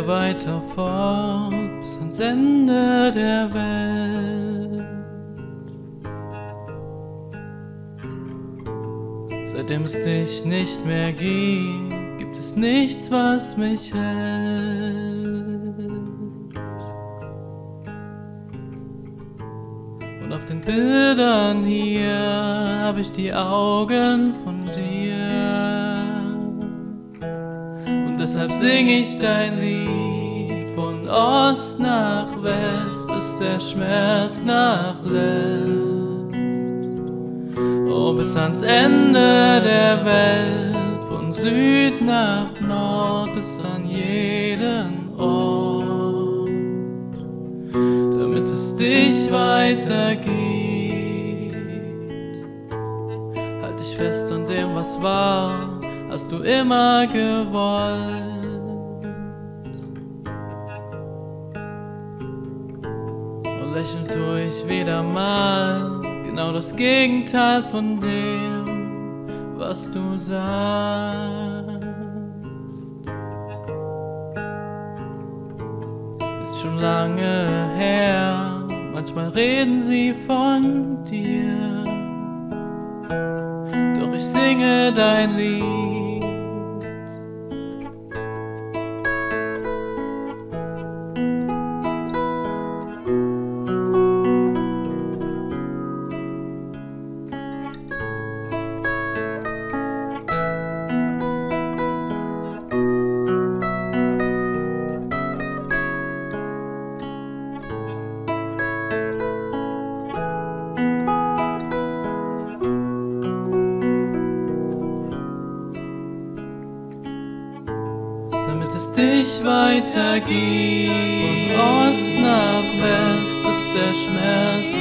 wir weiter fort bis ans Ende der Welt. Seitdem es dich nicht mehr gibt, gibt es nichts, was mich hält. Und auf den Bildern hier habe ich die Augen von dir. Und deshalb sing ich dein Lied von Ost nach West, bis der Schmerz nachlässt. Oh, bis ans Ende der Welt, von Süd nach Nord, bis an jeden Ort, damit es dich weitergeht. Halt dich fest an dem, was war, hast du immer gewollt. Und lächeln tue ich wieder mal, genau das Gegenteil von dem, was du sagst. Ist schon lange her, manchmal reden sie von dir, doch ich singe dein Lied. Damit es dich weitergeht, von Ost nach West, bis der Schmerz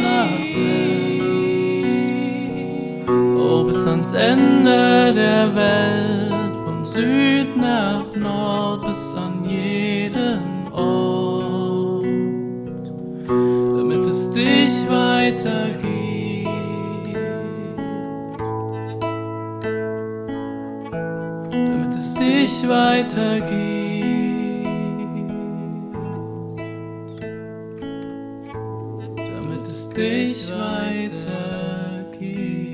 nachlässt. Oh, bis ans Ende der Welt, von Süd nach Nord, bis an jeden Ort, damit es dich weitergeht. Damit es dich weitergeht. Damit es dich weitergeht.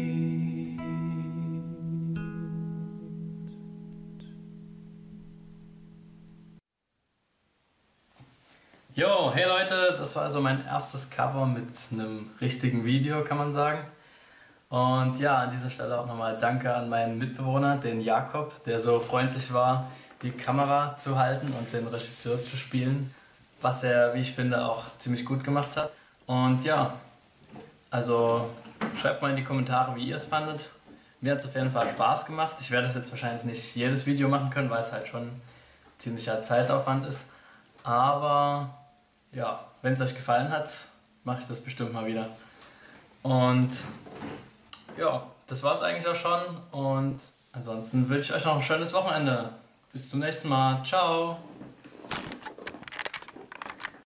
Jo, hey Leute, das war also mein erstes Cover mit einem richtigen Video, kann man sagen. Und ja, an dieser Stelle auch nochmal Danke an meinen Mitbewohner, den Jakob, der so freundlich war, die Kamera zu halten und den Regisseur zu spielen, was er, wie ich finde, auch ziemlich gut gemacht hat. Und ja, also schreibt mal in die Kommentare, wie ihr es fandet. Mir hat es auf jeden Fall Spaß gemacht. Ich werde das jetzt wahrscheinlich nicht jedes Video machen können, weil es halt schon ziemlicher Zeitaufwand ist. Aber ja, wenn es euch gefallen hat, mache ich das bestimmt mal wieder. Und ja, das war es eigentlich auch schon. Und ansonsten wünsche ich euch noch ein schönes Wochenende. Bis zum nächsten Mal. Ciao!